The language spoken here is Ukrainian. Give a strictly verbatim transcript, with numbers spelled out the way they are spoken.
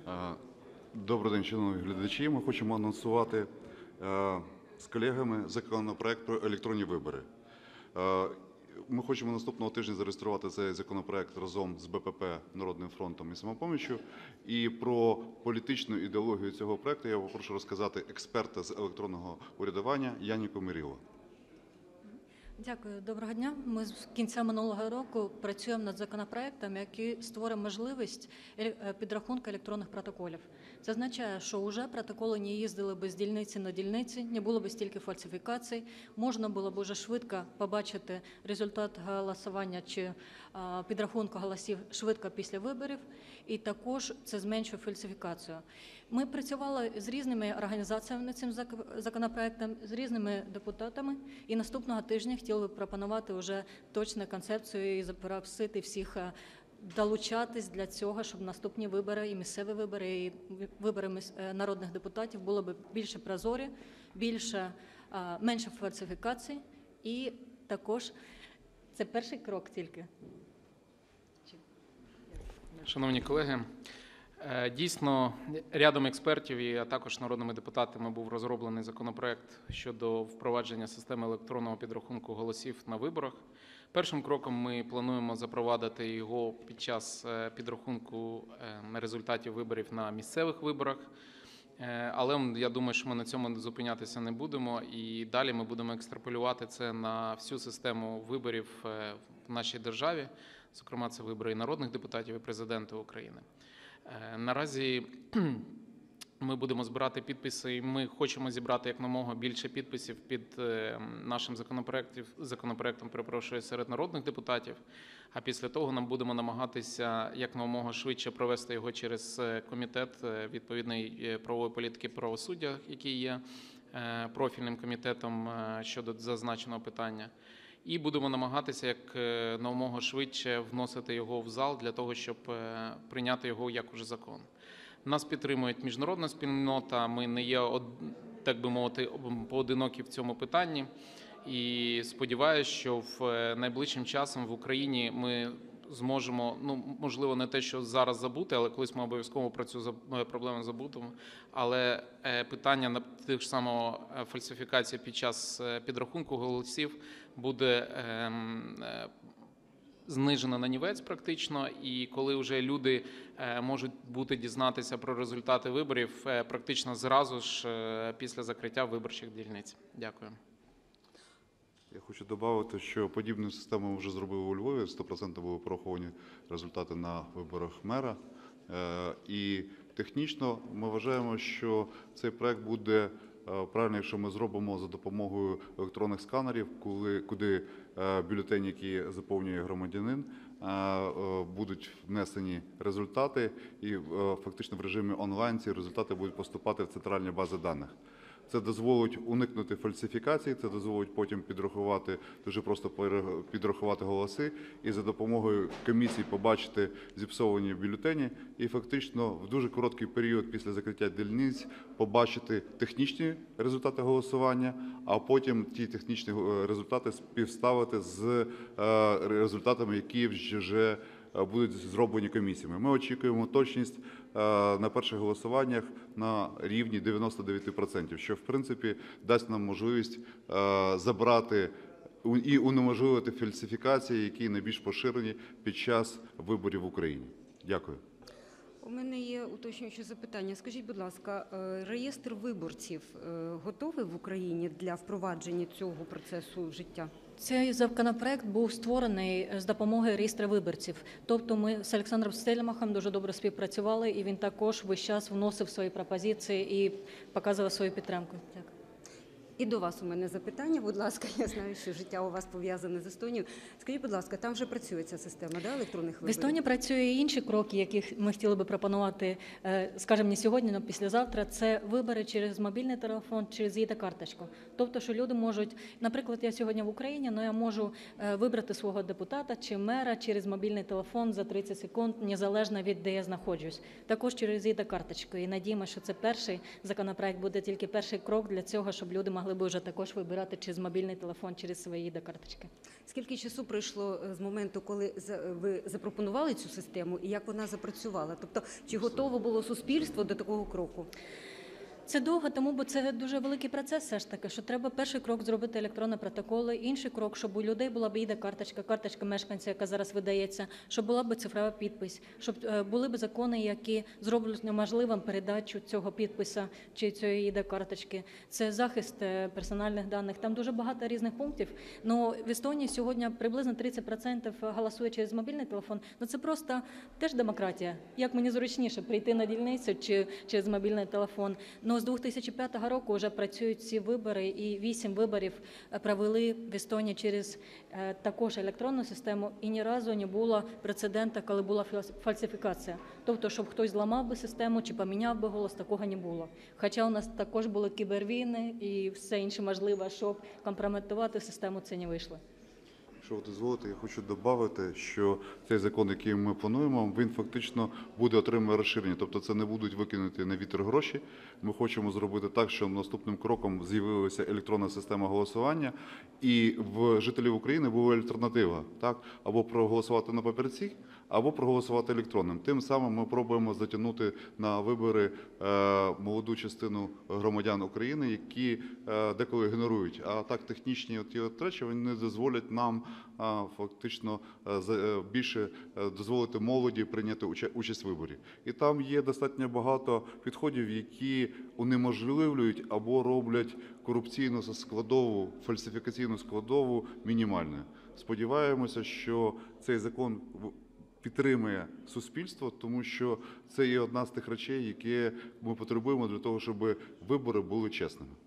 Добрий день, шановні глядачі. Ми хочемо анонсувати з колегами законопроект про електронні вибори. Ми хочемо наступного тижня зареєструвати цей законопроект разом з Б П П, Народним фронтом і Самопоміччю. І про політичну ідеологію цього проекту я попрошу розказати експерта з електронного урядування Яніку Мирило. Дякую. Доброго дня. Ми з кінця минулого року працюємо над законопроектом, який створить можливість підрахунку електронних протоколів. Це означає, що вже протоколи не їздили б з дільниці на дільниці, не було б стільки фальсифікацій, можна було б уже швидко побачити результат голосування чи підрахунку голосів швидко після виборів, і також це зменшує фальсифікацію. Ми працювали з різними організаціями над цим законопроектом, з різними депутатами, і наступного тижня хотіли б пропонувати вже точну концепцію і запросити всіх долучатись для цього, щоб наступні вибори, і місцеві вибори, і вибори народних депутатів були б більше прозорі, більше, менше фальсифікацій, і також це перший крок тільки. Шановні колеги, дійсно, рядом експертів, а також народними депутатами був розроблений законопроект щодо впровадження системи електронного підрахунку голосів на виборах. Першим кроком ми плануємо запровадити його під час підрахунку результатів виборів на місцевих виборах. Але я думаю, що ми на цьому зупинятися не будемо, і далі ми будемо екстраполювати це на всю систему виборів в нашій державі, зокрема це вибори і народних депутатів, і президента України. Наразі ми будемо збирати підписи, і ми хочемо зібрати якомога більше підписів під нашим законопроектом, перепрошую, серед народних депутатів, а після того нам будемо намагатися якомога швидше провести його через комітет відповідної правової політики правосуддя, який є профільним комітетом щодо зазначеного питання. І будемо намагатися якомога швидше вносити його в зал для того, щоб прийняти його як уже закон. Нас підтримує міжнародна спільнота, ми не є, так би мовити, поодинокі в цьому питанні. І сподіваюся, що в найближчим часом в Україні ми зможемо, ну, можливо, не те, що зараз забути, але колись ми обов'язково про цю проблему забудемо. Але питання тих ж самого фальсифікації під час підрахунку голосів буде знижено на нівець практично, і коли вже люди можуть бути дізнатися про результати виборів практично зразу ж після закриття виборчих дільниць. Дякую. Я хочу додати, що подібну систему ми вже зробили у Львові, сто відсотків були пораховані результати на виборах мера. І технічно ми вважаємо, що цей проект буде правильно, якщо ми зробимо за допомогою електронних сканерів, коли, куди бюлетені, які заповнює громадянин, будуть внесені результати, і фактично в режимі онлайн ці результати будуть поступати в центральні бази даних. Це дозволить уникнути фальсифікацій, це дозволить потім підрахувати, дуже просто підрахувати голоси і за допомогою комісій побачити зіпсовані бюлетені і фактично в дуже короткий період після закриття дільниць побачити технічні результати голосування, а потім ті технічні результати співставити з результатами, які вже будуть зроблені комісіями. Ми очікуємо точність на перших голосуваннях на рівні дев'яносто дев'ять відсотків, що в принципі дасть нам можливість забрати і унеможливити фальсифікації, які найбільш поширені під час виборів в Україні. Дякую. У мене є уточнююче запитання. Скажіть, будь ласка, реєстр виборців готовий в Україні для впровадження цього процесу в життя? Цей законопроект був створений з допомогою реєстру виборців. Тобто ми з Олександром Стельмахом дуже добре співпрацювали, і він також весь час вносив свої пропозиції і показував свою підтримку. Дякую. І до вас у мене запитання, будь ласка, я знаю, що життя у вас пов'язане з Естонією. Скажіть, будь ласка, там вже працює ця система, да, електронних виборів? В Естонії працює і інші кроки, які ми хотіли би пропонувати, скажімо, не сьогодні, але післязавтра. Це вибори через мобільний телефон, через ай ді-карточку. Тобто, що люди можуть, наприклад, я сьогодні в Україні, але я можу вибрати свого депутата чи мера через мобільний телефон за тридцять секунд, незалежно від де я знаходжусь. Також через ай ді-карточку. І надіємося, що це перший законопроект буде тільки перший крок для цього, щоб люди могли могли б вже також вибирати через мобільний телефон, через свої ід-карточки. Скільки часу пройшло е, з моменту, коли за- ви запропонували цю систему, і як вона запрацювала? Тобто, чи готово було суспільство до такого кроку? Це довго, тому бо це дуже великий процес все ж таки, що треба перший крок зробити електронні протоколи, інший крок, щоб у людей була б ід-карточка, карточка мешканця, яка зараз видається, щоб була б цифрова підпис, щоб е, були б закони, які зроблять неможливим передачу цього підпису чи цієї ід-карточки. Це захист е, персональних даних. Там дуже багато різних пунктів. Ну, в Естонії сьогодні приблизно тридцять відсотків голосує через мобільний телефон. Ну, це просто теж демократія. Як мені зручніше прийти на дільницю чи через мобільний телефон. Ну, з дві тисячі п'ятого року вже працюють ці вибори, і вісім виборів е, провели в Естонії через е, також електронну систему, і ні разу не було прецеденту, коли була фальс- фальсифікація. Тобто, щоб хтось зламав би систему чи поміняв би голос, такого не було. Хоча у нас також були кібервійни і все інше можливе, щоб компрометувати систему, це не вийшло. Якщо ви дозволите, я хочу додати, що цей закон, який ми плануємо, він фактично буде отримати розширення. Тобто це не будуть викинуті на вітер гроші. Ми хочемо зробити так, щоб наступним кроком з'явилася електронна система голосування, і в жителів України була альтернатива. Так? Або проголосувати на папірці, або проголосувати електронним. Тим самим ми пробуємо затягнути на вибори е, молоду частину громадян України, які е, деколи генерують. А так технічні ті от речі, вони не дозволять нам а, фактично е, за- е, більше е, дозволити молоді прийняти уча- участь в виборі. І там є достатньо багато підходів, які унеможливлюють або роблять корупційну складову, фальсифікаційну складову мінімальною. Сподіваємося, що цей закон в- підтримує суспільство, тому що це є одна з тих речей, які ми потребуємо для того, щоб вибори були чесними.